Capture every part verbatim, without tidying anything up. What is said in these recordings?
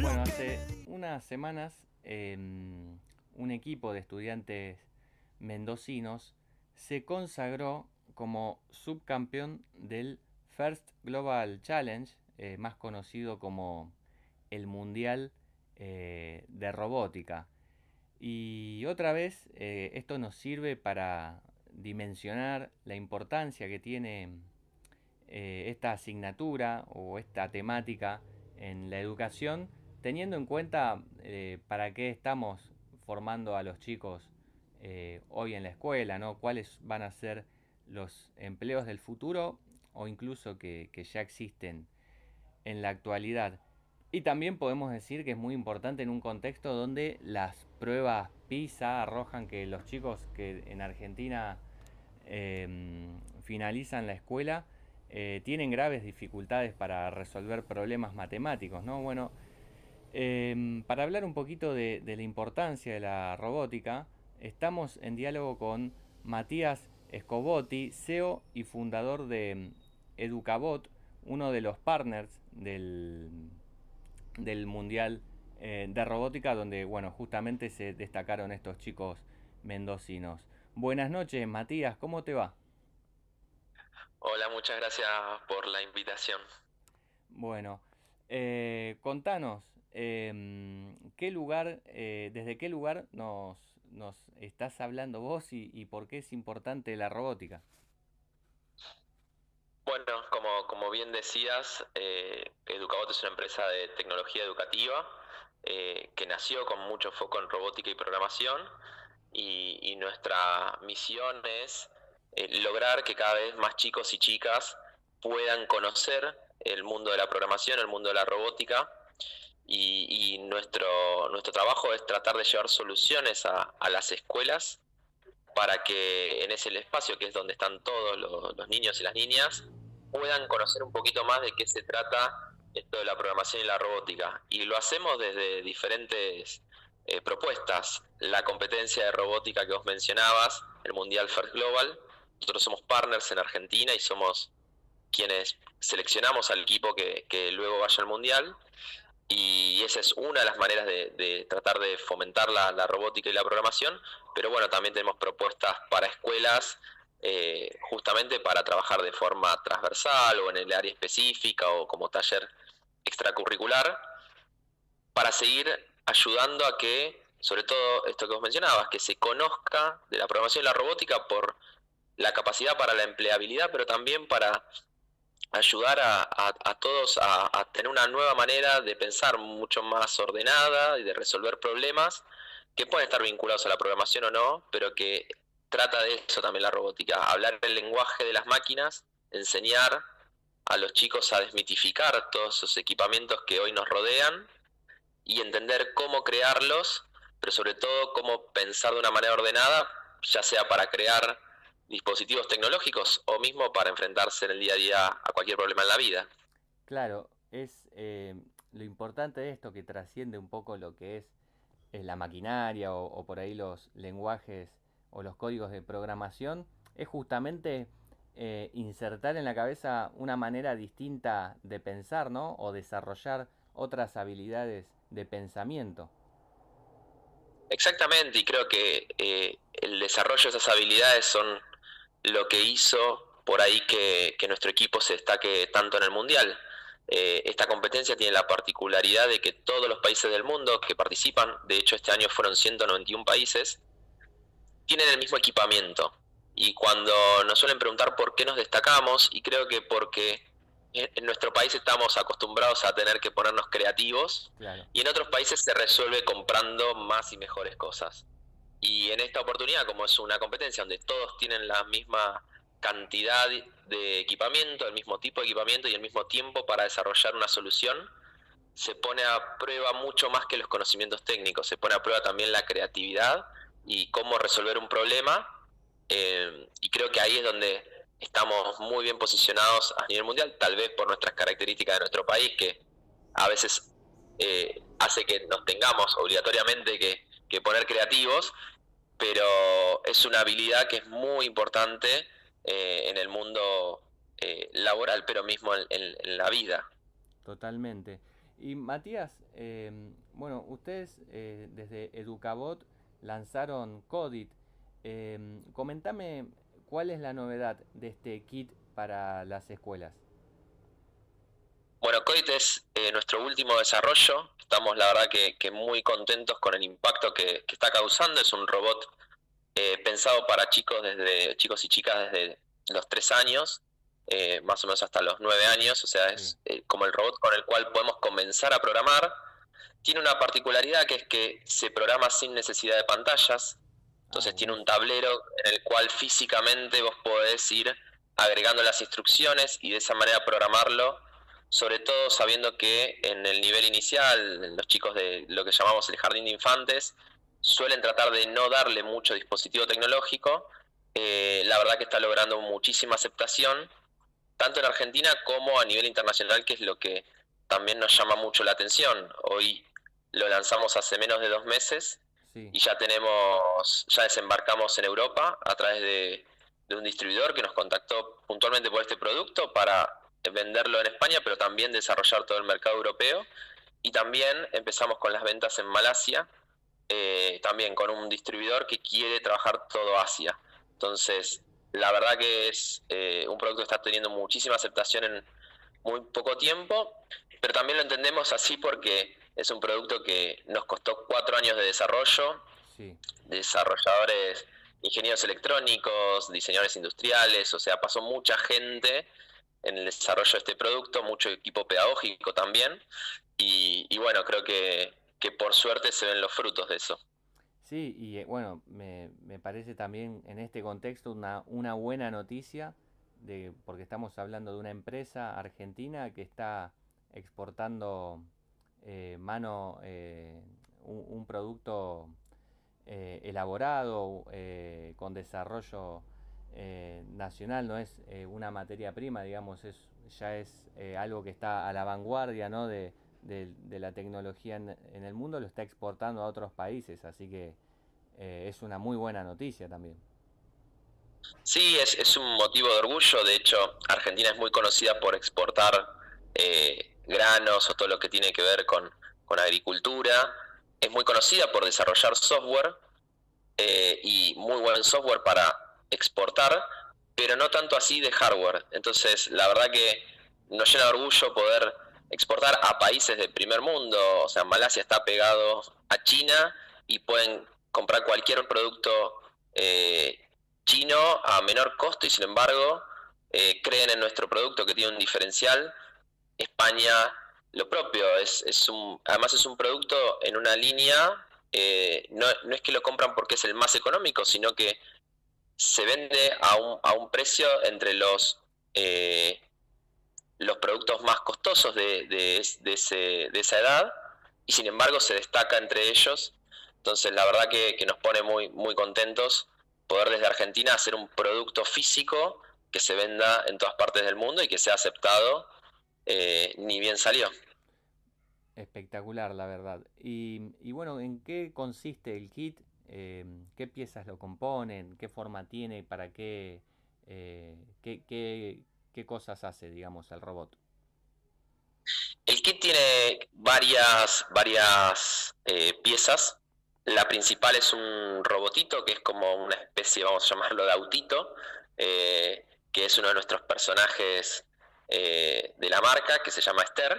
Bueno, hace unas semanas eh, un equipo de estudiantes mendocinos se consagró como subcampeón del First Global Challenge, eh, más conocido como el Mundial eh, de Robótica. Y otra vez eh, esto nos sirve para dimensionar la importancia que tiene eh, esta asignatura o esta temática en la educación, teniendo en cuenta eh, para qué estamos formando a los chicos eh, hoy en la escuela, ¿no? Cuáles van a ser los empleos del futuro o incluso que, que ya existen en la actualidad. Y también podemos decir que es muy importante en un contexto donde las pruebas PISA arrojan que los chicos que en Argentina eh, finalizan la escuela eh, tienen graves dificultades para resolver problemas matemáticos, ¿no? Bueno, eh, para hablar un poquito de, de la importancia de la robótica, estamos en diálogo con Matías Escobotti, C E O y fundador de Educabot, uno de los partners del, del Mundial eh, de Robótica, donde bueno, justamente se destacaron estos chicos mendocinos. Buenas noches, Matías, ¿cómo te va? Hola, muchas gracias por la invitación. Bueno, eh, contanos, eh, ¿qué lugar, eh, desde qué lugar nos, nos estás hablando vos y, y por qué es importante la robótica? Bueno, como, como bien decías, eh, Educabot es una empresa de tecnología educativa eh, que nació con mucho foco en robótica y programación y, y nuestra misión es eh, lograr que cada vez más chicos y chicas puedan conocer el mundo de la programación, el mundo de la robótica y, y nuestro, nuestro trabajo es tratar de llevar soluciones a, a las escuelas para que en ese espacio que es donde están todos los, los niños y las niñas puedan conocer un poquito más de qué se trata esto de la programación y la robótica. Y lo hacemos desde diferentes eh, propuestas. La competencia de robótica que vos mencionabas, el Mundial First Global, nosotros somos partners en Argentina y somos quienes seleccionamos al equipo que, que luego vaya al Mundial y esa es una de las maneras de, de tratar de fomentar la, la, robótica y la programación, pero bueno, también tenemos propuestas para escuelas eh, justamente para trabajar de forma transversal o en el área específica o como taller extracurricular para seguir ayudando a que, sobre todo esto que vos mencionabas, que se conozca de la programación y la robótica por la capacidad para la empleabilidad, pero también para ayudar a, a, a todos a, a, tener una nueva manera de pensar mucho más ordenada y de resolver problemas que pueden estar vinculados a la programación o no, pero que trata de eso también la robótica, hablar el lenguaje de las máquinas, enseñar a los chicos a desmitificar todos esos equipamientos que hoy nos rodean y entender cómo crearlos, pero sobre todo cómo pensar de una manera ordenada, ya sea para crear dispositivos tecnológicos o mismo para enfrentarse en el día a día a cualquier problema en la vida. Claro, es eh, lo importante de esto que trasciende un poco lo que es eh, la maquinaria o, o por ahí los lenguajes o los códigos de programación, es justamente eh, insertar en la cabeza una manera distinta de pensar, ¿no? O desarrollar otras habilidades de pensamiento. Exactamente, y creo que eh, el desarrollo de esas habilidades son lo que hizo por ahí que, que nuestro equipo se destaque tanto en el Mundial. Eh, esta competencia tiene la particularidad de que todos los países del mundo que participan, de hecho este año fueron ciento noventa y uno países, tienen el mismo equipamiento. Y cuando nos suelen preguntar por qué nos destacamos, y creo que porque en nuestro país estamos acostumbrados a tener que ponernos creativos, Claro. y en otros países se resuelve comprando más y mejores cosas. Y en esta oportunidad, como es una competencia donde todos tienen la misma cantidad de equipamiento, el mismo tipo de equipamiento y el mismo tiempo para desarrollar una solución, se pone a prueba mucho más que los conocimientos técnicos, se pone a prueba también la creatividad y cómo resolver un problema, eh, y creo que ahí es donde estamos muy bien posicionados a nivel mundial, tal vez por nuestras características de nuestro país, que a veces eh, hace que nos tengamos obligatoriamente que, que poner creativos, pero es una habilidad que es muy importante eh, en el mundo eh, laboral, pero mismo en, en, en la vida. Totalmente. Y Matías, eh, bueno, ustedes eh, desde Educabot lanzaron Codit. Eh, comentame cuál es la novedad de este kit para las escuelas. Bueno, Coit es eh, nuestro último desarrollo. Estamos, la verdad, que, que muy contentos con el impacto que, que está causando. Es un robot eh, pensado para chicos desde chicos y chicas desde los tres años, eh, más o menos hasta los nueve años. O sea, Sí. es eh, como el robot con el cual podemos comenzar a programar. Tiene una particularidad que es que se programa sin necesidad de pantallas. Ah, Entonces tiene un buenísimo. tablero en el cual físicamente vos podés ir agregando las instrucciones y de esa manera programarlo, sobre todo sabiendo que en el nivel inicial, los chicos de lo que llamamos el jardín de infantes, suelen tratar de no darle mucho dispositivo tecnológico. Eh, la verdad que está logrando muchísima aceptación, tanto en Argentina como a nivel internacional, que es lo que también nos llama mucho la atención. Hoy lo lanzamos hace menos de dos meses Sí. y ya tenemos, ya desembarcamos en Europa a través de, de un distribuidor que nos contactó puntualmente por este producto para venderlo en España, pero también desarrollar todo el mercado europeo. Y también empezamos con las ventas en Malasia, eh, también con un distribuidor que quiere trabajar todo Asia. Entonces, la verdad que es eh, un producto que está teniendo muchísima aceptación en muy poco tiempo, pero también lo entendemos así porque es un producto que nos costó cuatro años de desarrollo, Sí. desarrolladores, ingenieros electrónicos, diseñadores industriales, o sea, pasó mucha gente en el desarrollo de este producto, mucho equipo pedagógico también, y, y bueno, creo que, que por suerte se ven los frutos de eso. Sí, y eh, bueno, me, me parece también en este contexto una, una buena noticia, de, porque estamos hablando de una empresa argentina que está exportando eh, mano, eh, un, un producto eh, elaborado, eh, con desarrollo eh, nacional, no es eh, una materia prima, digamos, es, ya es eh, algo que está a la vanguardia, ¿no? de, de, de la tecnología en, en el mundo, lo está exportando a otros países, así que eh, es una muy buena noticia también. Sí, es, es un motivo de orgullo. De hecho, Argentina es muy conocida por exportar eh, granos o todo lo que tiene que ver con, con agricultura. Es muy conocida por desarrollar software eh, y muy buen software para exportar, pero no tanto así de hardware. Entonces, la verdad que nos llena de orgullo poder exportar a países del primer mundo. O sea, Malasia está pegado a China y pueden comprar cualquier producto eh, chino a menor costo y sin embargo eh, creen en nuestro producto que tiene un diferencial. España lo propio, es, es un, además es un producto en una línea, eh, no, no, es que lo compran porque es el más económico, sino que se vende a un, a un precio entre los, eh, los productos más costosos de, de, de, ese, de esa edad y sin embargo se destaca entre ellos. Entonces la verdad que, que nos pone muy, muy contentos poder desde Argentina hacer un producto físico que se venda en todas partes del mundo y que sea aceptado, eh, ni bien salió. Espectacular, la verdad. Y, y bueno, ¿en qué consiste el kit? Eh, ¿Qué piezas lo componen? ¿Qué forma tiene? ¿Para qué, eh, qué, qué, qué cosas hace, digamos, el robot? El kit tiene varias, varias eh, piezas. La principal es un robotito que es como una especie, vamos a llamarlo, de autito, eh, que es uno de nuestros personajes eh, de la marca, que se llama Esther,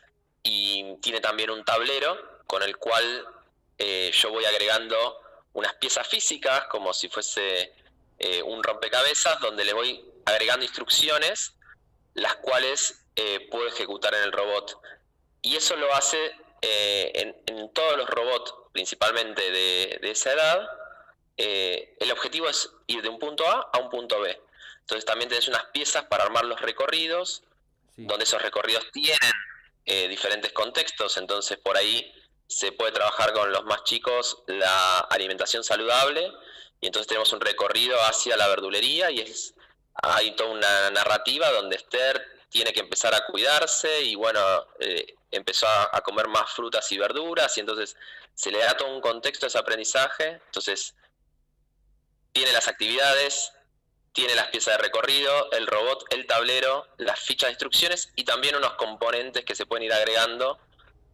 y tiene también un tablero con el cual eh, yo voy agregando unas piezas físicas, como si fuese eh, un rompecabezas, donde le voy agregando instrucciones, las cuales eh, puedo ejecutar en el robot. Y eso lo hace eh, en, en, todos los robots, principalmente de, de esa edad. Eh, el objetivo es ir de un punto A a un punto B. Entonces también tenés unas piezas para armar los recorridos, Sí. donde esos recorridos tienen eh, diferentes contextos. Entonces por ahí se puede trabajar con los más chicos la alimentación saludable, y entonces tenemos un recorrido hacia la verdulería y es, hay toda una narrativa donde Esther tiene que empezar a cuidarse y bueno, eh, empezó a, a comer más frutas y verduras y entonces se le da todo un contexto a ese aprendizaje. Entonces tiene las actividades, tiene las piezas de recorrido, el robot, el tablero, las fichas de instrucciones y también unos componentes que se pueden ir agregando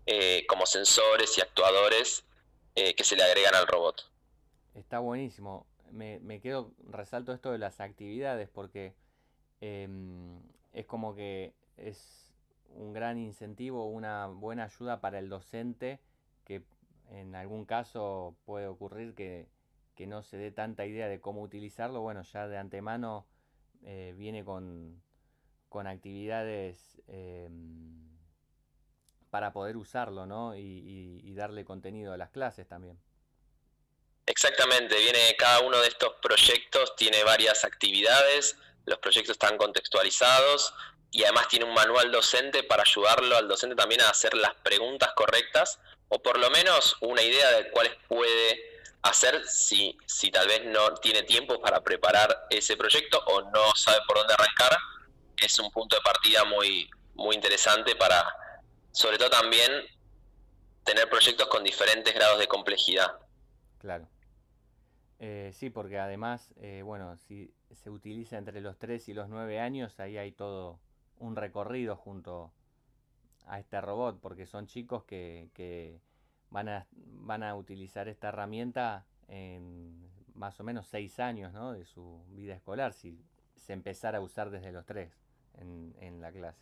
eh, como sensores y actuadores eh, que se le agregan al robot. Está buenísimo. Me, me quedo, resalto esto de las actividades porque em, es como que es un gran incentivo, una buena ayuda para el docente que en algún caso puede ocurrir que, que no se dé tanta idea de cómo utilizarlo. Bueno, ya de antemano eh, viene con, con actividades em, para poder usarlo, ¿no? Y, y- y darle contenido a las clases también. Exactamente, viene cada uno de estos proyectos, tiene varias actividades, los proyectos están contextualizados y además tiene un manual docente para ayudarlo al docente también a hacer las preguntas correctas o por lo menos una idea de cuáles puede hacer si, si tal vez no tiene tiempo para preparar ese proyecto o no sabe por dónde arrancar. Es un punto de partida muy, muy interesante para, sobre todo también, tener proyectos con diferentes grados de complejidad. Claro. Eh, sí, porque además, eh, bueno, si se utiliza entre los tres y los nueve años, ahí hay todo un recorrido junto a este robot, porque son chicos que, que van a, van a utilizar esta herramienta en más o menos seis años, ¿no? De su vida escolar, si se empezara a usar desde los tres en, en la clase.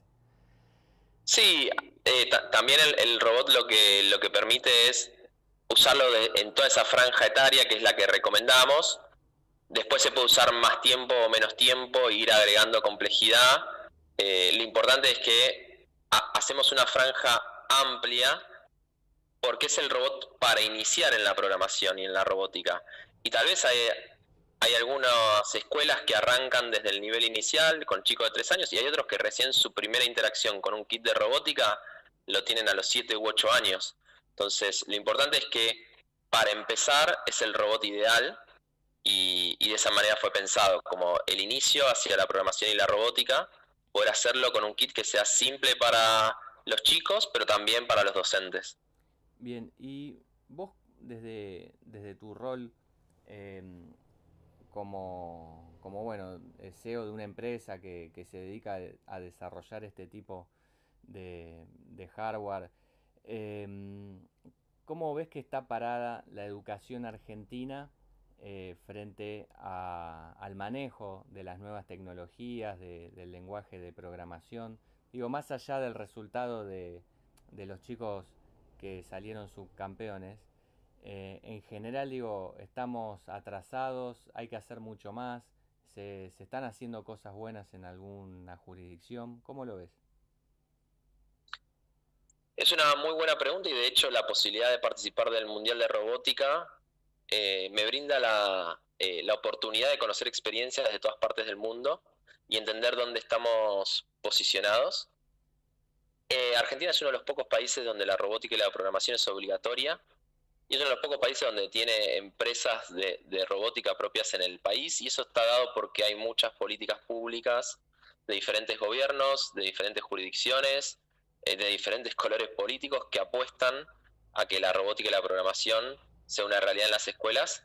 Sí, eh, ta- también el, el robot lo que, lo que permite es usarlo de- en toda esa franja etaria que es la que recomendamos. Después se puede usar más tiempo o menos tiempo e ir agregando complejidad. Eh, lo importante es que ha- hacemos una franja amplia porque es el robot para iniciar en la programación y en la robótica. Y tal vez hay, hay algunas escuelas que arrancan desde el nivel inicial con chicos de tres años y hay otros que recién su primera interacción con un kit de robótica lo tienen a los siete u ocho años. Entonces, lo importante es que para empezar es el robot ideal y, y de esa manera fue pensado como el inicio hacia la programación y la robótica, poder hacerlo con un kit que sea simple para los chicos, pero también para los docentes. Bien, y vos desde, desde tu rol em, como, como bueno, el C E O de una empresa que, que se dedica a desarrollar este tipo de, de hardware, em, ¿cómo ves que está parada la educación argentina eh, frente a- al manejo de las nuevas tecnologías, de- del lenguaje de programación? Digo, más allá del resultado de, de los chicos que salieron subcampeones, eh, en general digo, estamos atrasados, hay que hacer mucho más, se, se están haciendo cosas buenas en alguna jurisdicción, ¿cómo lo ves? Es una muy buena pregunta y de hecho la posibilidad de participar del Mundial de Robótica eh, me brinda la, eh, la oportunidad de conocer experiencias de todas partes del mundo y entender dónde estamos posicionados. Eh, Argentina es uno de los pocos países donde la robótica y la programación es obligatoria y es uno de los pocos países donde tiene empresas de, de robótica propias en el país y eso está dado porque hay muchas políticas públicas de diferentes gobiernos, de diferentes jurisdicciones, eh, de diferentes colores políticos que apuestan a que la robótica y la programación sea una realidad en las escuelas.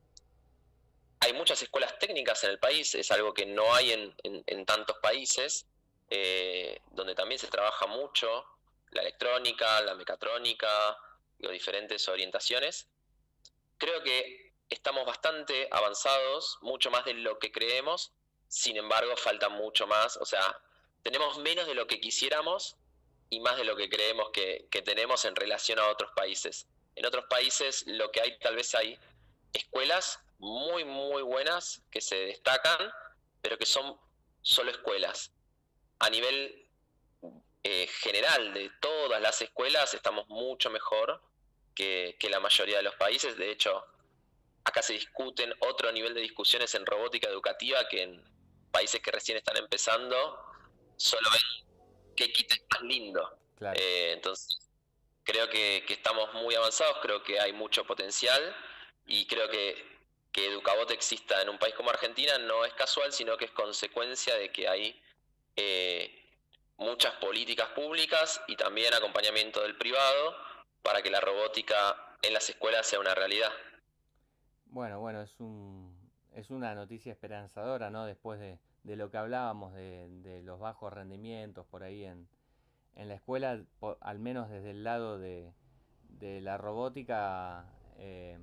Hay muchas escuelas técnicas en el país, es algo que no hay en, en, en tantos países, eh, donde también se trabaja mucho la electrónica, la mecatrónica, digo, diferentes orientaciones. Creo que estamos bastante avanzados, mucho más de lo que creemos, sin embargo falta mucho más, o sea, tenemos menos de lo que quisiéramos y más de lo que creemos que, que tenemos en relación a otros países. En otros países lo que hay, tal vez hay escuelas muy, muy buenas que se destacan, pero que son solo escuelas. A nivel eh, general de todas las escuelas estamos mucho mejor que, que la mayoría de los países. De hecho, acá se discuten otro nivel de discusiones en robótica educativa que en países que recién están empezando solo ven qué kit es más lindo. Claro. Eh, entonces, creo que, que, estamos muy avanzados, creo que hay mucho potencial y creo que que Educabot exista en un país como Argentina no es casual, sino que es consecuencia de que hay eh, muchas políticas públicas y también acompañamiento del privado para que la robótica en las escuelas sea una realidad. Bueno, bueno, es un, es una noticia esperanzadora, ¿no? Después de, de lo que hablábamos de, de los bajos rendimientos por ahí en, en la escuela, po- al menos desde el lado de, de la robótica, eh,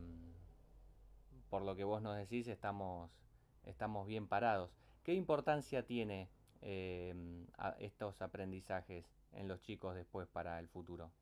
por lo que vos nos decís, estamos, estamos bien parados. ¿Qué importancia tiene eh, a- estos aprendizajes en los chicos después para el futuro?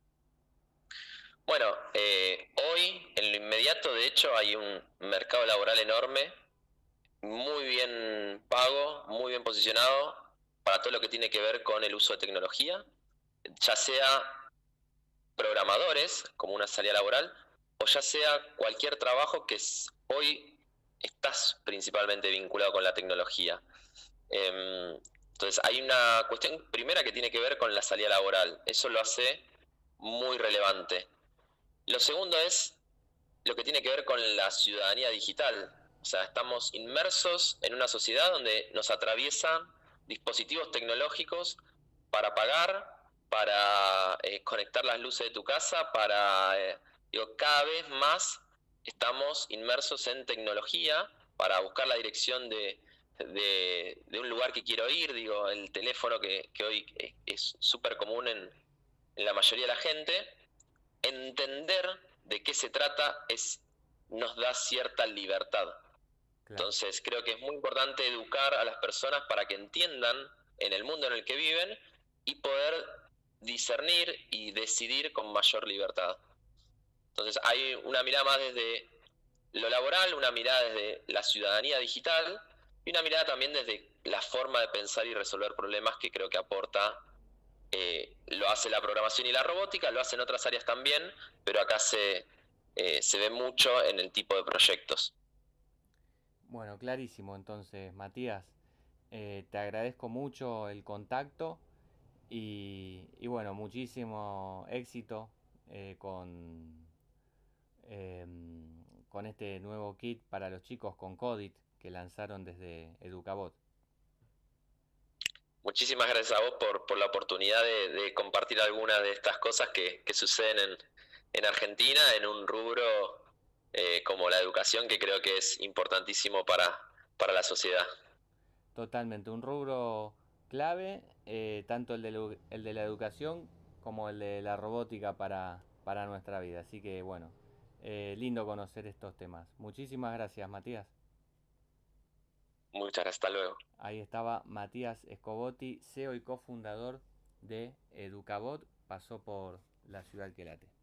Bueno, eh, hoy en lo inmediato, de hecho, hay un mercado laboral enorme, muy bien pago, muy bien posicionado para todo lo que tiene que ver con el uso de tecnología, ya sea programadores como una salida laboral o ya sea cualquier trabajo que hoy estás principalmente vinculado con la tecnología. Eh, entonces hay una cuestión primera que tiene que ver con la salida laboral, eso lo hace muy relevante. Lo segundo es lo que tiene que ver con la ciudadanía digital. O sea, estamos inmersos en una sociedad donde nos atraviesan dispositivos tecnológicos para pagar, para eh, conectar las luces de tu casa, para, eh, digo, cada vez más estamos inmersos en tecnología para buscar la dirección de, de, de un lugar que quiero ir, digo, el teléfono que, que hoy es súper común en, en la mayoría de la gente. Entender de qué se trata es, nos da cierta libertad. Claro. Entonces creo que es muy importante educar a las personas para que entiendan en el mundo en el que viven y poder discernir y decidir con mayor libertad. Entonces hay una mirada más desde lo laboral, una mirada desde la ciudadanía digital y una mirada también desde la forma de pensar y resolver problemas que creo que aporta. Eh, lo hace la programación y la robótica, lo hacen otras áreas también, pero acá se, eh, se ve mucho en el tipo de proyectos. Bueno, clarísimo. Entonces, Matías, eh, te agradezco mucho el contacto y, y bueno, muchísimo éxito eh, con, em, con este nuevo kit para los chicos con Codit que lanzaron desde Educabot. Muchísimas gracias a vos por, por la oportunidad de, de compartir algunas de estas cosas que, que suceden en, en Argentina, en un rubro eh, como la educación, que creo que es importantísimo para, para la sociedad. Totalmente, un rubro clave, eh, tanto el de, la, el de la educación como el de la robótica para, para nuestra vida. Así que bueno, eh, lindo conocer estos temas. Muchísimas gracias, Matías. Muchas gracias, hasta luego. Ahí estaba Matías Escobotti, C E O y cofundador de Educabot, pasó por la ciudad que late.